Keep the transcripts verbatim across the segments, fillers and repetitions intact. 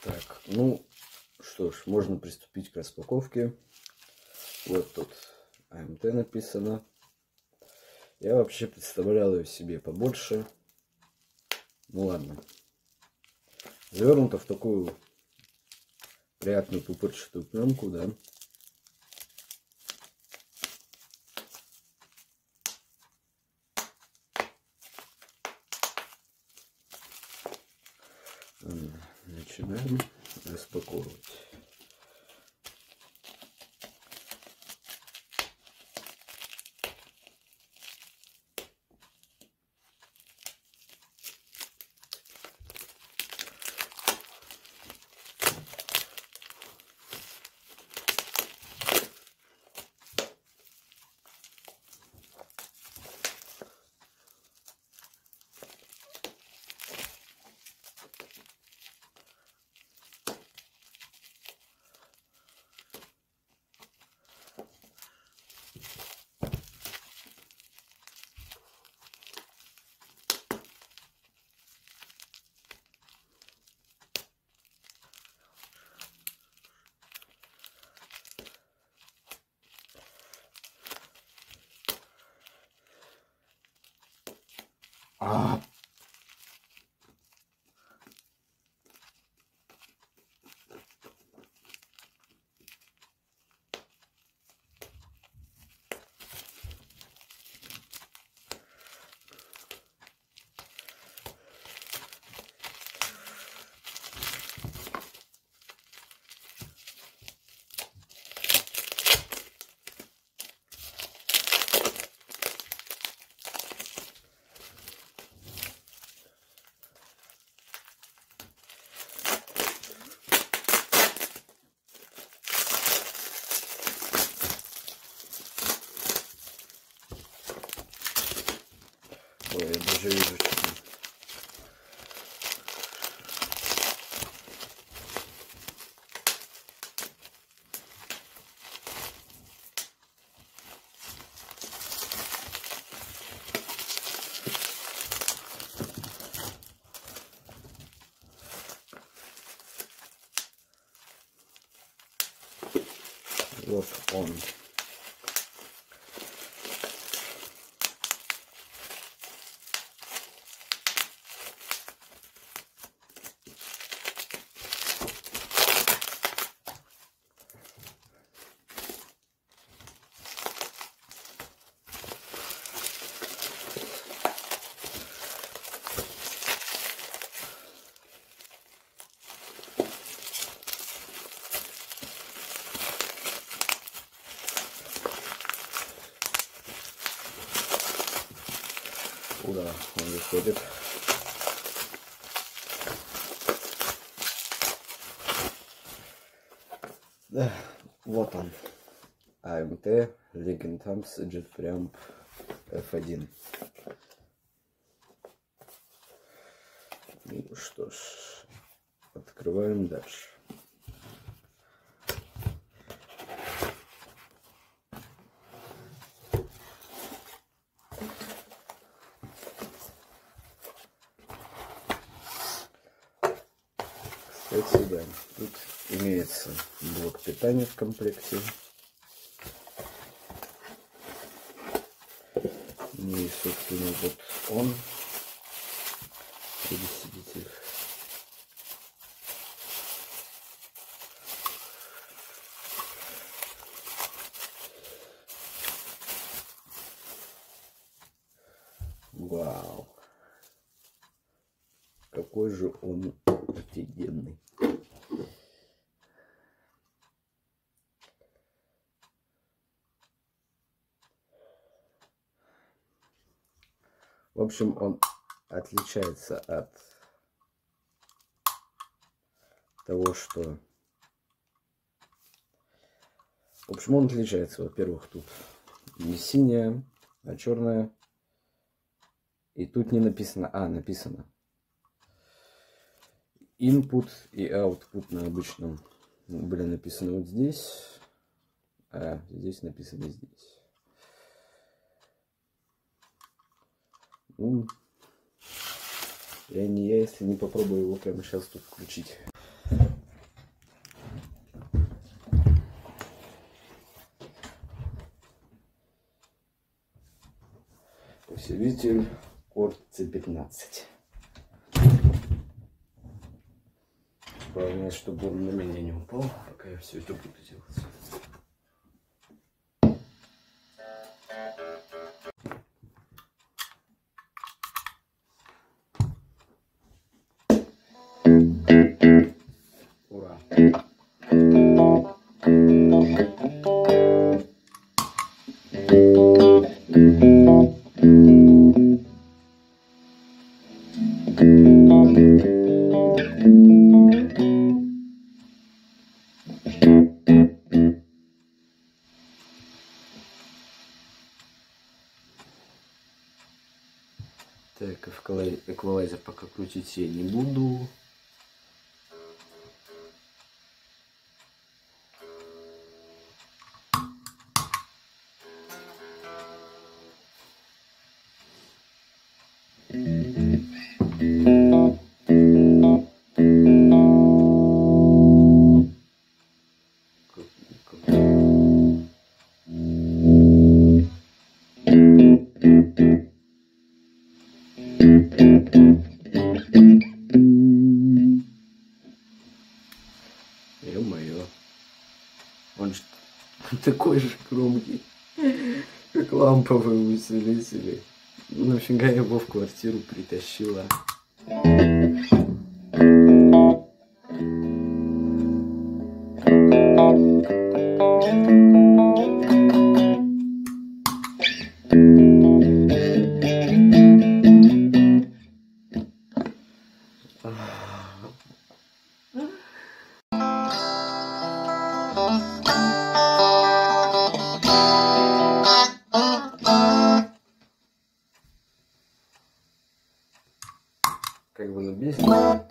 Так, ну что ж, можно приступить к распаковке. Вот тут а эм тэ написано. Я вообще представлял ее себе побольше. Ну ладно. Завернуто в такую приятную пупырчатую пленку, да. Начинаем распаковывать. А. Ой, я даже вижу, что там. Вот он. Куда он выходит? Да, вот он. а эм тэ Legentamps JetPreamp эф один. Ну что ж, открываем дальше. Кстати, да, тут имеется блок питания в комплекте. И, собственно, вот он, пересидитель. Вау! Какой же он офигенный. В общем, он отличается от того, что... В общем, он отличается. Во-первых, тут не синяя, а черная. И тут не написано... А, написано. Input и output на обычном были написаны вот здесь. А здесь написано здесь. Ну, я не я, если не попробую его прямо сейчас тут включить. усилитель Корд Си пятнадцать. Главное, чтобы он на меня не упал, пока я все это буду делать. Ура! Так, эквалайзер пока крутить я не буду. Ё-моё, он же такой же громкий, как ламповые усилители. Нафига его в квартиру притащила? Как бы набесит.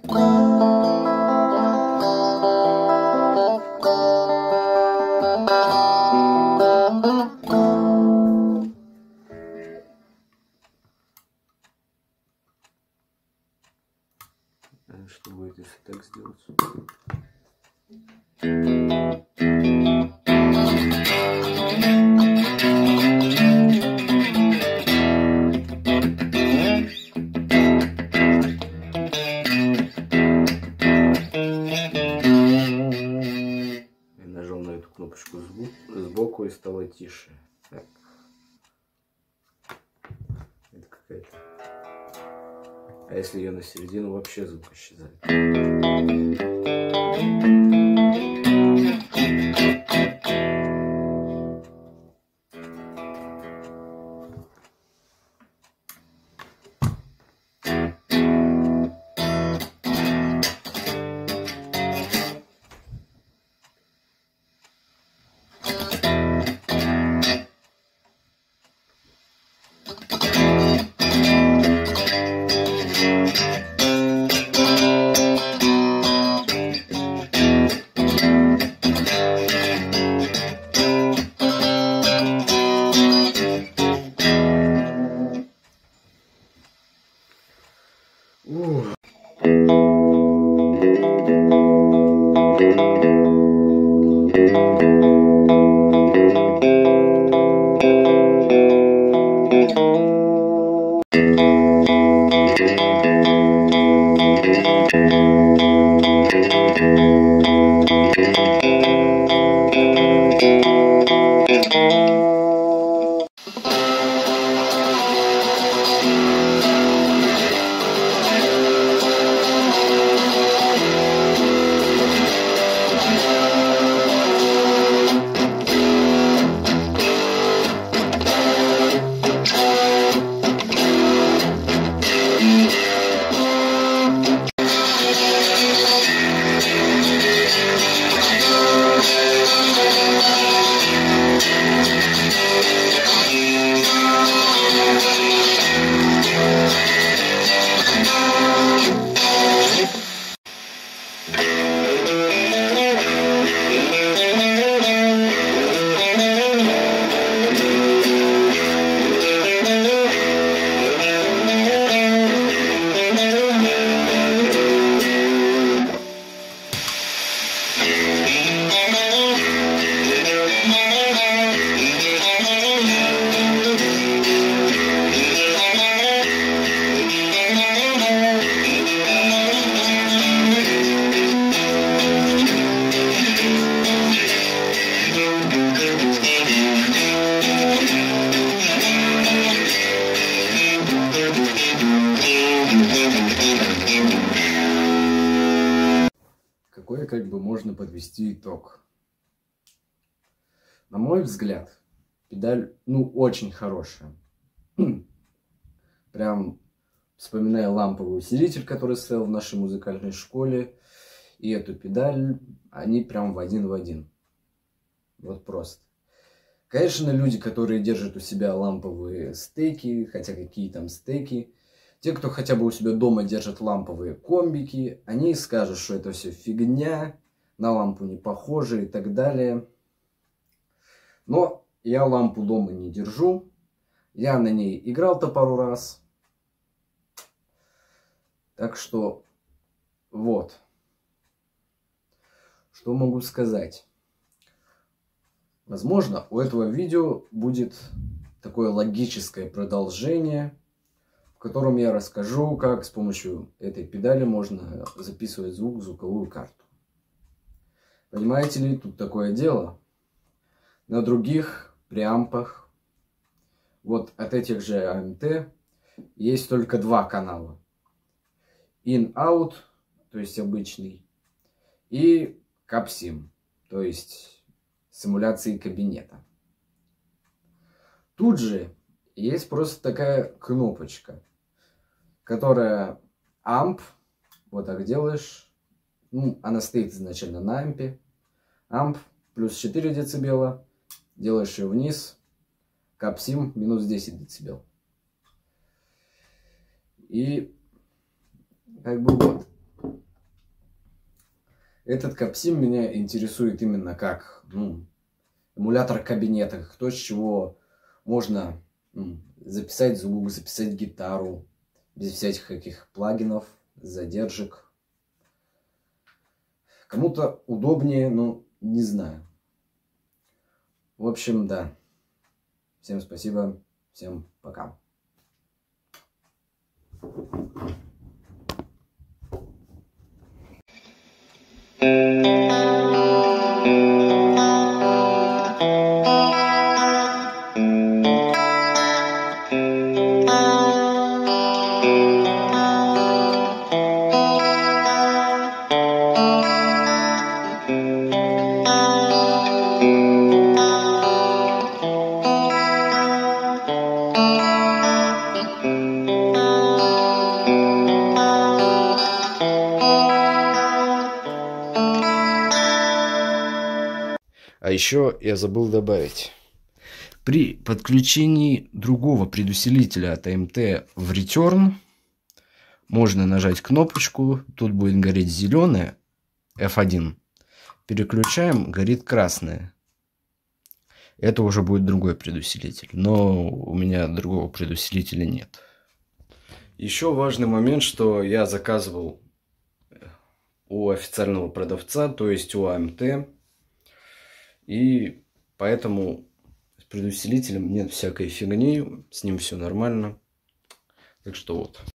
Что будет, если так сделать? Кнопочку сбоку и стало тише. Так. Это какая-то. А если ее на середину, вообще звук исчезает. какой как бы можно подвести итог. На мой взгляд, педаль, ну, очень хорошая. Прям вспоминая ламповый усилитель, который стоял в нашей музыкальной школе, и эту педаль, они прям в один в один. Вот просто. Конечно, люди, которые держат у себя ламповые стейки, хотя какие там стейки, те, кто хотя бы у себя дома держат ламповые комбики, они скажут, что это все фигня, на лампу не похоже и так далее. Но я лампу дома не держу. Я на ней играл-то пару раз. Так что, вот. Что могу сказать? Возможно, у этого видео будет такое логическое продолжение, в котором я расскажу, как с помощью этой педали можно записывать звук в звуковую карту. Понимаете ли, тут такое дело. На других преампах, вот от этих же а эм тэ, есть только два канала. In-out, то есть обычный, и капсим, то есть симуляции кабинета. Тут же есть просто такая кнопочка, которая амп, вот так делаешь, ну, она стоит изначально на ампе, амп плюс четыре децибела, делаешь ее вниз, капсим минус десять децибел. И как бы вот. Этот капсим меня интересует именно как, ну, эмулятор кабинета, то, с чего можно, ну, записать звук, записать гитару, без всяких каких плагинов, задержек. Кому-то удобнее, но не знаю. В общем, да. Всем спасибо, всем пока. А еще я забыл добавить. При подключении другого предусилителя от а эм тэ в Return можно нажать кнопочку, тут будет гореть зеленая, эф один. Переключаем, горит красная. Это уже будет другой предусилитель, но у меня другого предусилителя нет. Еще важный момент, что я заказывал у официального продавца, то есть у а эм тэ. И поэтому с предусилителем нет всякой фигни, с ним все нормально. Так что вот.